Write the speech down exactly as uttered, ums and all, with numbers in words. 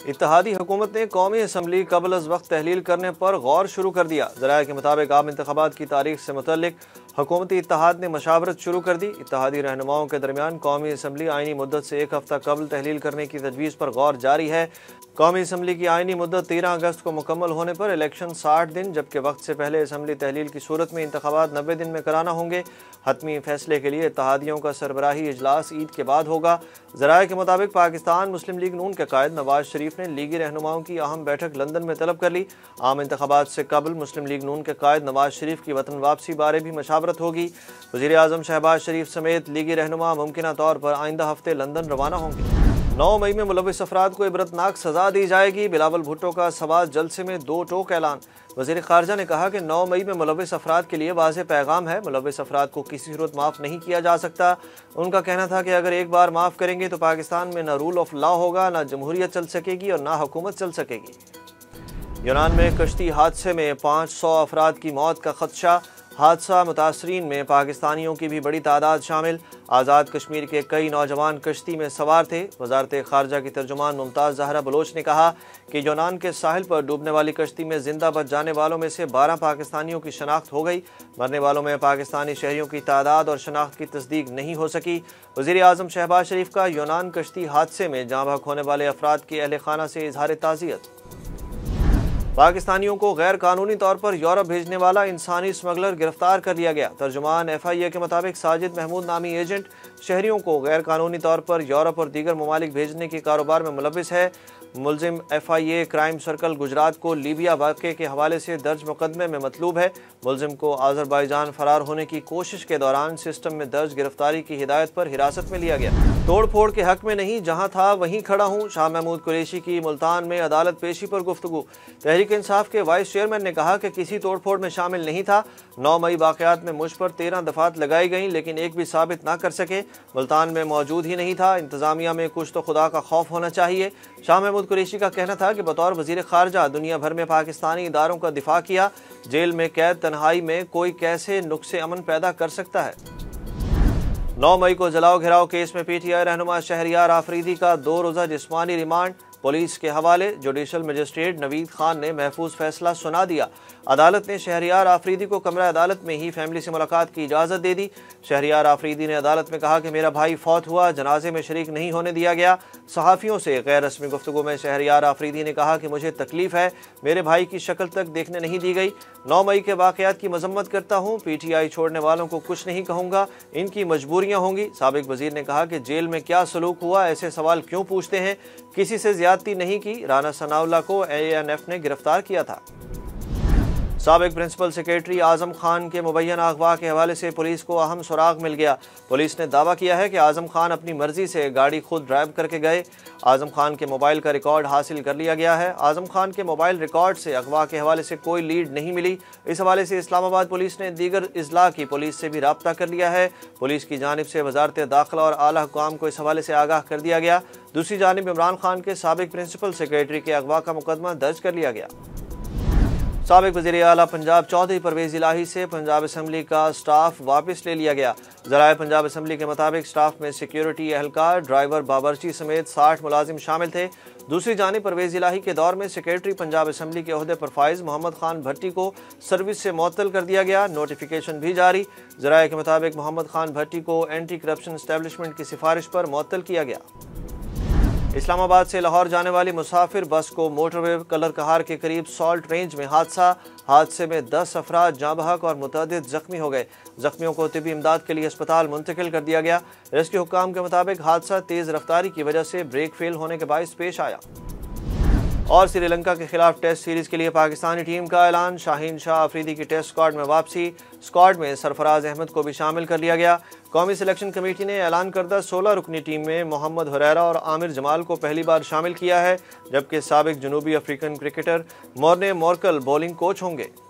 इत्तेहादी हुकूमत ने कौमी असम्बली कबल अज वक्त तहलील करने पर गौर शुरू कर दिया। ज़राए के मुताबिक आम इंतखाबात की तारीख से मुतल्लिक हुकूमती इत्तेहाद ने मशावरत शुरू कर दी। इत्तेहादी रहनुमाओं के दरमियान कौमी असम्बली आइनी मुद्दत से एक हफ्ता कबल तहलील करने की तजवीज़ पर गौर जारी है। कौमी असम्बली की आइनी मुद्दत तेरह अगस्त को मुकम्मल होने पर इलेक्शन साठ दिन जबकि वक्त से पहले असम्बली तहलील की सूरत में इंतखाबात नब्बे दिन में कराना होंगे। हतमी फैसले के लिए इत्तेहादियों का सरबराही इजलास ईद के बाद होगा। ज़राए के मुताबिक पाकिस्तान मुस्लिम लीग नून के कायद नवाज शरीफ ने लीगी रहनुमाओं की अहम बैठक लंदन में तलब कर ली। आम इंतखाबात से कबल मुस्लिम लीग नून के कायद नवाज शरीफ की वतन वापसी बारे भी मशावरत होगी। वज़ीर आज़म शहबाज शरीफ समेत लीगी रहनुमा मुमकिन तौर पर आइंदा हफ्ते लंदन रवाना होंगे। नौ मई में मुलविस अफराद को इबरतनाक सजा दी जाएगी। बिलावल भुट्टो का सवाल जलसे में दो टोक ऐलान। वज़ीर ख़ारजा ने कहा कि नौ मई में मुलविस अफराद के लिए वाज़ेह पैगाम है, मुलविस अफराद को किसी सूरत माफ़ नहीं किया जा सकता। उनका कहना था कि अगर एक बार माफ़ करेंगे तो पाकिस्तान में ना रूल ऑफ लॉ होगा, ना जमहूरियत चल सकेगी और ना हुकूमत चल सकेगी। यूनान में कश्ती हादसे में पाँच सौ अफराद की मौत का खदशा। हादसा मुतासरीन में पाकिस्तानियों की भी बड़ी तादाद शामिल। आज़ाद कश्मीर के कई नौजवान कश्ती में सवार थे। वजारत खारजा की तर्जुमान मुमताज़ ज़हरा बलोच ने कहा कि यूनान के साहिल पर डूबने वाली कश्ती में जिंदा बच जाने वालों में से बारह पाकिस्तानियों की शनाख्त हो गई। मरने वालों में पाकिस्तानी शहरियों की तादाद और शनाख्त की तस्दीक नहीं हो सकी। वज़ीर आज़म शहबाज शरीफ का यूनान कश्ती हादसे में जाँ बहक होने वाले अफराद के अहल खाना से इजहार ताज़ियत। पाकिस्तानियों को गैर कानूनी तौर पर यूरोप भेजने वाला इंसानी स्मगलर गिरफ्तार कर लिया गया। तर्जुमान एफ आई ए के मुताबिक साजिद महमूद नामी एजेंट शहरियों को गैर कानूनी तौर पर यूरोप और दीगर ममालिक भेजने के कारोबार में मुलविस है। मुलजिम F I A crime circle Gujrat को लीबिया वाक़े के हवाले से दर्ज मुकदमे में मतलूब है। मुलजिम को आज़रबाईजान फरार होने की कोशिश के दौरान सिस्टम में दर्ज गिरफ्तारी की हिदायत पर हिरासत में लिया गया। तोड़ फोड़ के हक में नहीं, जहाँ था वहीं खड़ा हूँ। शाह महमूद कुरैशी की मुल्तान में अदालत पेशी पर गुफ्तगू। तहरीक इंसाफ के वाइस चेयरमैन ने कहा कि किसी तोड़ फोड़ में शामिल नहीं था। नौ मई वाक़यात में मुझ पर तेरह दफात लगाई गईं लेकिन एक भी साबित ना कर सके। मुल्तान में मौजूद ही नहीं था। इंतजामिया में कुछ तो खुदा का खौफ होना चाहिए। शाह महमूद कुरैशी का कहना था कि बतौर वज़ीर ख़ारजा दुनिया भर में पाकिस्तानी इदारों का दिफा किया। जेल में कैद तन्हाई में कोई कैसे नुक्से अमन पैदा कर सकता है। नौ मई को जलाओ घिराव केस में पी टी आई रहनुमा शहरियार आफरीदी का दो रोज़ा जिस्मानी रिमांड पुलिस के हवाले। जुडिशल मजिस्ट्रेट नवीद खान ने महफूज फैसला सुना दिया। अदालत ने शहरियार आफरीदी को कमरा अदालत में ही फैमिली से मुलाकात की इजाज़त दे दी। शहरियार आफरीदी ने अदालत में कहा कि मेरा भाई फौत हुआ, जनाजे में शरीक नहीं होने दिया गया। सहाफ़ियों से गैर रस्मी गुफ्तगू में शहरियार आफरीदी ने कहा कि मुझे तकलीफ़ है, मेरे भाई की शक्ल तक देखने नहीं दी गई। नौ मई के वाक़यात की मजम्मत करता हूँ। पी टी आई छोड़ने वालों को कुछ नहीं कहूँगा, इनकी मजबूरियाँ होंगी। साबिक वज़ीर ने कहा कि जेल में क्या सलूक हुआ, ऐसे सवाल क्यों पूछते हैं, किसी से ज्यादती नहीं की। राना सनाउल्लाह को ए एन एफ ने गिरफ्तार किया था। साबिक प्रिंसिपल सेक्रेटरी आजम खान के मुबैना अगवा के हवाले से पुलिस को अहम सुराग मिल गया। पुलिस ने दावा किया है कि आजम खान अपनी मर्जी से गाड़ी खुद ड्राइव करके गए। आजम खान के मोबाइल का रिकॉर्ड हासिल कर लिया गया है। आजम खान के मोबाइल रिकॉर्ड से अगवा के हवाले से कोई लीड नहीं मिली। इस हवाले से इस्लामाबाद पुलिस ने दीगर इजला की पुलिस से भी राब्ता कर लिया है। पुलिस की जानिब से वजारत दाखिला और आला हुकाम को इस हवाले से आगाह कर दिया गया। दूसरी जानिब इमरान खान के साबिक प्रिंसिपल सेक्रेटरी के अगवा का मुकदमा दर्ज कर लिया गया। साबिक वज़ीर आला पंजाब चौधरी परवेज़ इलाही से पंजाब असम्बली का स्टाफ वापस ले लिया गया। ज़राए पंजाब असम्बली के मुताबिक स्टाफ में सिक्योरिटी एहलकार, ड्राइवर, बावर्ची समेत साठ मुलाजिम शामिल थे। दूसरी जानिब परवेज़ इलाही के दौर में सेक्रेटरी पंजाब असम्बली के ओहदे पर फाइज मोहम्मद खान भट्टी को सर्विस से मुअत्तल कर दिया गया। नोटिफिकेशन भी जारी। ज़राए के मुताबिक मोहम्मद खान भट्टी को एंटी करप्शन एस्टेब्लिशमेंट की सिफारिश पर मुअत्तल किया गया। इस्लामाबाद से लाहौर जाने वाली मुसाफिर बस को मोटरवे कलर कहार के करीब सॉल्ट रेंज में हादसा। हादसे में दस अफराद जाँ बहक और मुतअद्दिद जख्मी हो गए। जख्मियों को तिबी इमदाद के लिए अस्पताल मुंतकिल कर दिया गया। रेस्क्यू हुक्काम के मुताबिक हादसा तेज़ रफ्तारी की वजह से ब्रेक फेल होने के बायस पेश आया। और श्रीलंका के खिलाफ टेस्ट सीरीज के लिए पाकिस्तानी टीम का ऐलान। शाहीन शाह अफरीदी की टेस्ट स्क्वाड में वापसी। स्क्वाड में सरफराज अहमद को भी शामिल कर लिया गया। कौमी सिलेक्शन कमेटी ने ऐलान करदा सोलह रुकनी टीम में मोहम्मद हुरैरा और आमिर जमाल को पहली बार शामिल किया है, जबकि साबिक जनूबी African cricketer Morne Morkel bowling coach होंगे।